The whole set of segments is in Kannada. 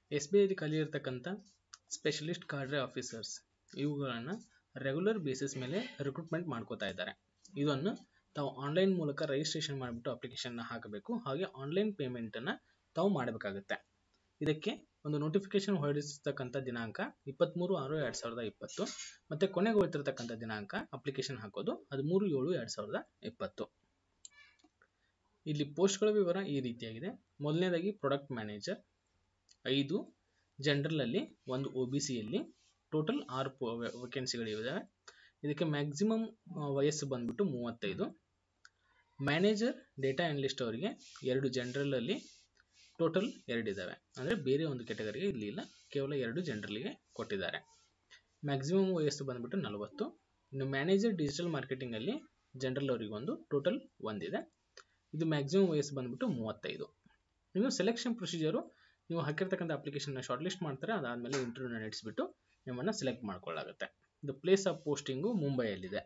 ಎಸ್ ಬಿ ಐಲಿ ಖಾಲಿ ಇರತಕ್ಕಂಥ ಸ್ಪೆಷಲಿಸ್ಟ್ ಕಾರ್ಡ್ರೆ ಆಫೀಸರ್ಸ್ ಇವುಗಳನ್ನು ರೆಗ್ಯುಲರ್ ಬೇಸಿಸ್ ಮೇಲೆ ರಿಕ್ರೂಟ್ಮೆಂಟ್ ಮಾಡ್ಕೋತಾ ಇದ್ದಾರೆ. ಇದನ್ನು ತಾವು ಆನ್ಲೈನ್ ಮೂಲಕ ರಿಜಿಸ್ಟ್ರೇಷನ್ ಮಾಡಿಬಿಟ್ಟು ಅಪ್ಲಿಕೇಶನ್ನ ಹಾಕಬೇಕು. ಹಾಗೆ ಆನ್ಲೈನ್ ಪೇಮೆಂಟನ್ನು ತಾವು ಮಾಡಬೇಕಾಗುತ್ತೆ. ಇದಕ್ಕೆ ಒಂದು ನೋಟಿಫಿಕೇಶನ್ ಹೊರಡಿಸತಕ್ಕಂಥ ದಿನಾಂಕ 23/6/2020 ಮತ್ತು ಕೊನೆಗೊಳ್ತಿರ್ತಕ್ಕಂಥ ದಿನಾಂಕ ಅಪ್ಲಿಕೇಶನ್ ಹಾಕೋದು 13/7/2020. ಇಲ್ಲಿ ಪೋಸ್ಟ್ಗಳ ವಿವರ ಈ ರೀತಿಯಾಗಿದೆ. ಮೊದಲನೇದಾಗಿ ಪ್ರಾಡಕ್ಟ್ ಮ್ಯಾನೇಜರ್ 5 ಜನರಲಲ್ಲಿ 1 OBC ಯಲ್ಲಿ ಟೋಟಲ್ 6 ವೇಕೆನ್ಸಿಗಳಿವೆ. ಇದಕ್ಕೆ ಮ್ಯಾಕ್ಸಿಮಮ್ ವಯಸ್ಸು ಬಂದ್ಬಿಟ್ಟು 35. ಮ್ಯಾನೇಜರ್ ಡೇಟಾ ಅನಲಿಸ್ಟ್ ಅವರಿಗೆ 2 ಜನರಲಲ್ಲಿ ಟೋಟಲ್ 2 ಇದ್ದಾವೆ. ಅಂದರೆ ಬೇರೆ ಒಂದು ಕ್ಯಾಟಗರಿಗೆ ಇಲ್ಲಿ ಇಲ್ಲ, ಕೇವಲ 2 ಜನರಲ್ಗೆ ಕೊಟ್ಟಿದ್ದಾರೆ. ಮ್ಯಾಕ್ಸಿಮಮ್ ವಯಸ್ಸು ಬಂದ್ಬಿಟ್ಟು 40. ಇನ್ನು ಮ್ಯಾನೇಜರ್ ಡಿಜಿಟಲ್ ಮಾರ್ಕೆಟಿಂಗಲ್ಲಿ ಜನರಲ್ ಅವರಿಗೆ ಒಂದು ಟೋಟಲ್ 1 ಇದೆ. ಇದು ಮ್ಯಾಕ್ಸಿಮಮ್ ವಯಸ್ಸು ಬಂದ್ಬಿಟ್ಟು 35. ಇನ್ನು ಸೆಲೆಕ್ಷನ್ ಪ್ರೊಸೀಜರು, ನೀವು ಹಾಕಿರ್ತಕ್ಕಂಥ ಅಪ್ಲಿಕೇಶನ್ನ ಶಾರ್ಟ್ ಲಿಸ್ಟ್ ಮಾಡ್ತಾರೆ. ಅದಾದಮೇಲೆ ಇಂಟರ್ವ್ಯೂನ ನಡೆಸಿಬಿಟ್ಟು ನಿಮ್ಮನ್ನು ಸೆಲೆಕ್ಟ್ ಮಾಡ್ಕೊಳ್ಳಾಗುತ್ತೆ. ಇದು ಪ್ಲೇಸ್ ಆಫ್ ಪೋಸ್ಟಿಂಗು ಮುಂಬೈಯಲ್ಲಿದೆ.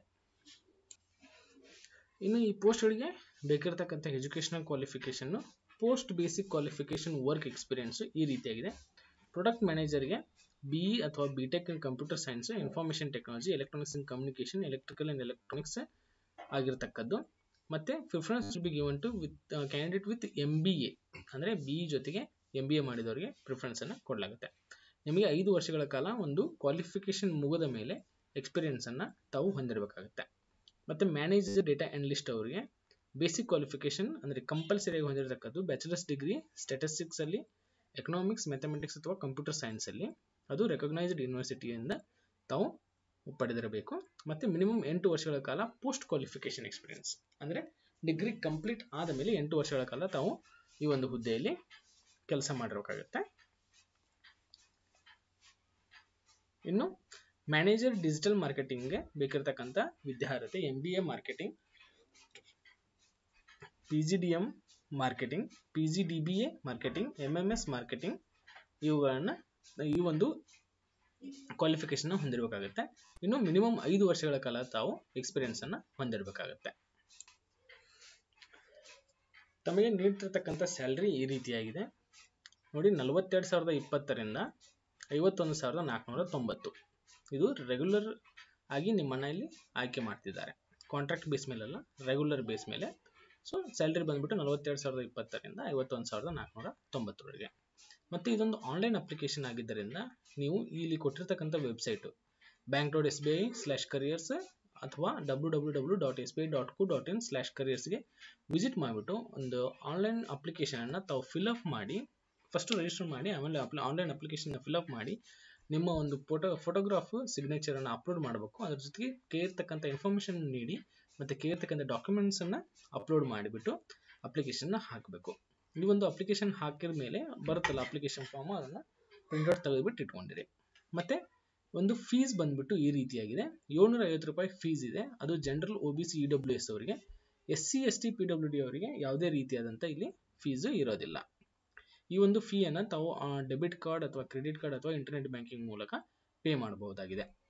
ಇನ್ನು ಈ ಪೋಸ್ಟ್ಗಳಿಗೆ ಬೇಕಿರತಕ್ಕಂಥ ಎಜುಕೇಷನಲ್ ಕ್ವಾಲಿಫಿಕೇಷನ್ನು post basic qualification work experience ಈ ರೀತಿಯಾಗಿದೆ. ಪ್ರಾಡಕ್ಟ್ ಮ್ಯಾನೇಜರ್ಗೆ BE ಅಥವಾ BTech in computer science, information technology, electronics and communication, electrical and electronics ಆಗಿರ್ತಕ್ಕದ್ದು. ಮತ್ತು preference to be given to candidate with MBA, ಅಂದರೆ BE ಜೊತೆಗೆ MBA ಮಾಡಿದವರಿಗೆ ಪ್ರಿಫರೆನ್ಸನ್ನು ಕೊಡಲಾಗುತ್ತೆ. ನಿಮಗೆ 5 ವರ್ಷಗಳ ಕಾಲ ಒಂದು ಕ್ವಾಲಿಫಿಕೇಷನ್ ಮುಗಿದ ಮೇಲೆ ಎಕ್ಸ್ಪೀರಿಯನ್ಸನ್ನು ತಾವು ಹೊಂದಿರಬೇಕಾಗುತ್ತೆ. ಮತ್ತು ಮ್ಯಾನೇಜರ್ ಡೇಟಾ ಅನಲಿಸ್ಟ್ ಅವರಿಗೆ ಬೇಸಿಕ್ ಕ್ವಾಲಿಫಿಕೇಷನ್ ಅಂದರೆ ಕಂಪಲ್ಸರಿಯಾಗಿ ಹೊಂದಿರತಕ್ಕದ್ದು ಬ್ಯಾಚುಲರ್ಸ್ ಡಿಗ್ರಿ ಸ್ಟ್ಯಾಟಿಸ್ಟಿಕ್ಸಲ್ಲಿ, ಎಕನಾಮಿಕ್ಸ್, ಮ್ಯಾಥಮೆಟಿಕ್ಸ್ ಅಥವಾ ಕಂಪ್ಯೂಟರ್ ಸೈನ್ಸಲ್ಲಿ, ಅದು ರೆಕಗ್ನೈಸ್ಡ್ ಯೂನಿವರ್ಸಿಟಿಯಿಂದ ತಾವು ಪಡೆದಿರಬೇಕು. ಮತ್ತು ಮಿನಿಮಮ್ 8 ವರ್ಷಗಳ ಕಾಲ ಪೋಸ್ಟ್ ಕ್ವಾಲಿಫಿಕೇಷನ್ ಎಕ್ಸ್ಪೀರಿಯನ್ಸ್, ಅಂದರೆ ಡಿಗ್ರಿ ಕಂಪ್ಲೀಟ್ ಆದ ಮೇಲೆ 8 ವರ್ಷಗಳ ಕಾಲ ತಾವು ಈ ಒಂದು ಹುದ್ದೆಯಲ್ಲಿ ಕೆಲಸ ಮಾಡಿರಬೇಕಾಗುತ್ತೆ. ಇನ್ನು ಮ್ಯಾನೇಜರ್ ಡಿಜಿಟಲ್ ಮಾರ್ಕೆಟಿಂಗ್ಗೆ ಬೇಕಿರತಕ್ಕಂಥ ವಿದ್ಯಾರ್ಹತೆ MBA marketing, PGDM marketing, PGDBA marketing, MMS marketing ಇವುಗಳನ್ನು ಈ ಒಂದು ಕ್ವಾಲಿಫಿಕೇಷನ್ನ ಹೊಂದಿರಬೇಕಾಗುತ್ತೆ. ಇನ್ನು ಮಿನಿಮಮ್ 5 ವರ್ಷಗಳ ಕಾಲ ತಾವು ಎಕ್ಸ್ಪೀರಿಯನ್ಸನ್ನು ಹೊಂದಿರಬೇಕಾಗುತ್ತೆ. ತಮಗೆ ನೀಡ್ತಿರ್ತಕ್ಕಂಥ ಸ್ಯಾಲ್ರಿ ಈ ರೀತಿಯಾಗಿದೆ ನೋಡಿ. 42,020ರಿಂದ 51,490. ಇದು ರೆಗ್ಯುಲರ್ ಆಗಿ ನಿಮ್ಮನ್ನು ಇಲ್ಲಿ ಆಯ್ಕೆ ಮಾಡ್ತಿದ್ದಾರೆ. ಕಾಂಟ್ರಾಕ್ಟ್ ಬೇಸ್ ಮೇಲೆಲ್ಲ ರೆಗ್ಯುಲರ್ ಬೇಸ್ ಮೇಲೆ. ಸೊ ಸ್ಯಾಲ್ರಿ ಬಂದುಬಿಟ್ಟು 42,020ರಿಂದ 51,490ವರೆಗೆ. ಮತ್ತು ಇದೊಂದು ಆನ್ಲೈನ್ ಅಪ್ಲಿಕೇಶನ್ ಆಗಿದ್ದರಿಂದ ನೀವು ಇಲ್ಲಿ ಕೊಟ್ಟಿರ್ತಕ್ಕಂಥ ವೆಬ್ಸೈಟು bank.sbi/careers ಅಥವಾ www.sbi.co.in/careersಗೆ ವಿಸಿಟ್ ಮಾಡಿಬಿಟ್ಟು ಒಂದು ಆನ್ಲೈನ್ ಅಪ್ಲಿಕೇಶನನ್ನು ತಾವು ಫಿಲ್ಅಪ್ ಮಾಡಿ, ಫಸ್ಟು ರಿಜಿಸ್ಟರ್ ಮಾಡಿ, ಆಮೇಲೆ ಆನ್ಲೈನ್ ಅಪ್ಲಿಕೇಶನ್ನ ಫಿಲ್ಅಪ್ ಮಾಡಿ ನಿಮ್ಮ ಒಂದು ಫೋಟೋಗ್ರಾಫು ಸಿಗ್ನೇಚರನ್ನು ಅಪ್ಲೋಡ್ ಮಾಡಬೇಕು. ಅದ್ರ ಜೊತೆಗೆ ಕೇಳಿರ್ತಕ್ಕಂಥ ಇನ್ಫಾರ್ಮೇಷನ್ ನೀಡಿ ಮತ್ತು ಕೇಳಿರ್ತಕ್ಕಂಥ ಡಾಕ್ಯುಮೆಂಟ್ಸನ್ನು ಅಪ್ಲೋಡ್ ಮಾಡಿಬಿಟ್ಟು ಅಪ್ಲಿಕೇಶನ್ನ ಹಾಕಬೇಕು. ಈ ಒಂದು ಅಪ್ಲಿಕೇಶನ್ ಹಾಕಿದ ಮೇಲೆ ಬರುತ್ತಲ್ಲ ಅಪ್ಲಿಕೇಶನ್ ಫಾರ್ಮು, ಅದನ್ನು ಪ್ರಿಂಟ್ಔಟ್ ತೆಗೆದುಬಿಟ್ಟು ಇಟ್ಕೊಂಡಿರಿ. ಮತ್ತು ಒಂದು ಫೀಸ್ ಬಂದುಬಿಟ್ಟು ಈ ರೀತಿಯಾಗಿದೆ. 750 ರೂಪಾಯಿ ಫೀಸ್ ಇದೆ. ಅದು ಜನರಲ್ OBC EWS ಅವರಿಗೆ. SC ST PWD ಅವರಿಗೆ ಯಾವುದೇ ರೀತಿಯಾದಂಥ ಇಲ್ಲಿ ಫೀಸು ಇರೋದಿಲ್ಲ. ಈ ಒಂದು ಫೀಯನ್ನು ತಾವು ಡೆಬಿಟ್ ಕಾರ್ಡ್ ಅಥವಾ ಕ್ರೆಡಿಟ್ ಕಾರ್ಡ್ ಅಥವಾ ಇಂಟರ್ನೆಟ್ ಬ್ಯಾಂಕಿಂಗ್ ಮೂಲಕ ಪೇ ಮಾಡಬಹುದಾಗಿದೆ.